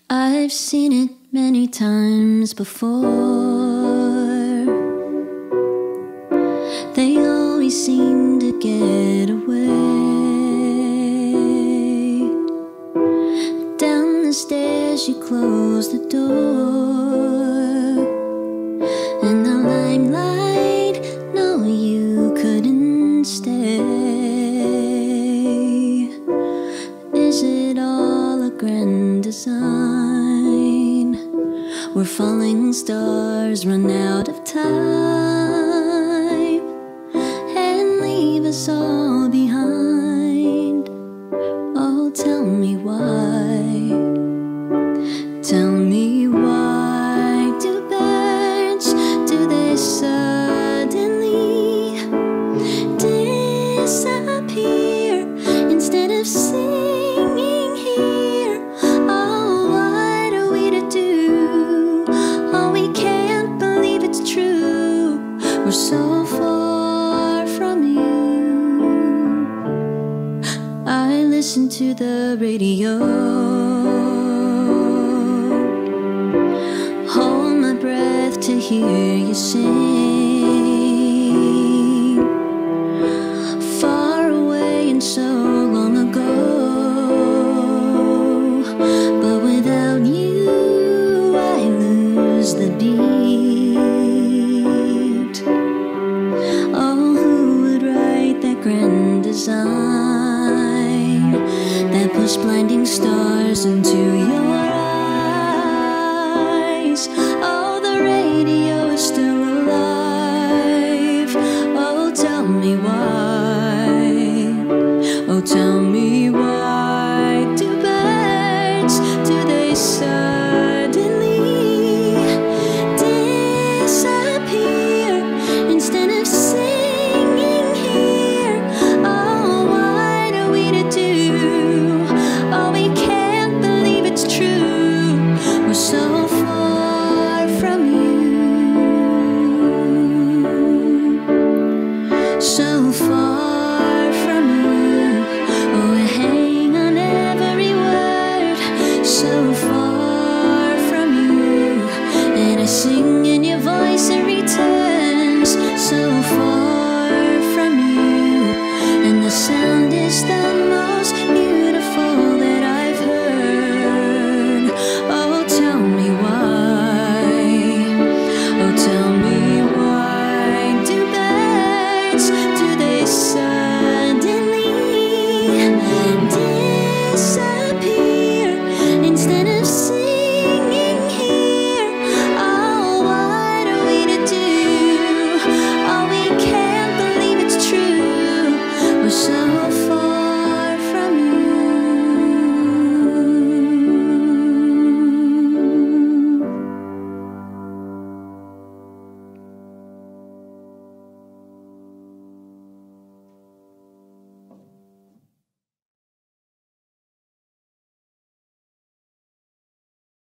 I've seen it many times before. They always seem to get away. Down the stairs you close the door, and the limelight, no, you couldn't stay. Is it all a grand design, where falling stars run out of time and leave us all behind? Oh, tell me why. Tell me why do birds, do they suddenly disappear instead of singing here? Oh, what are we to do? Oh, we can't believe it's true. We're so far from you. I listen to the radio, hold my breath to hear you sing. Far away and so long ago, but without you I lose the beat. Oh, who would write that grand design that puts blinding stars into your eyes? Oh, the radio is still alive. Oh, tell me why. Oh, tell me why do birds, do they suddenly disappear instead of singing here? Oh, what are we to do? Oh, we can't believe it's true. We're so far from you, so far.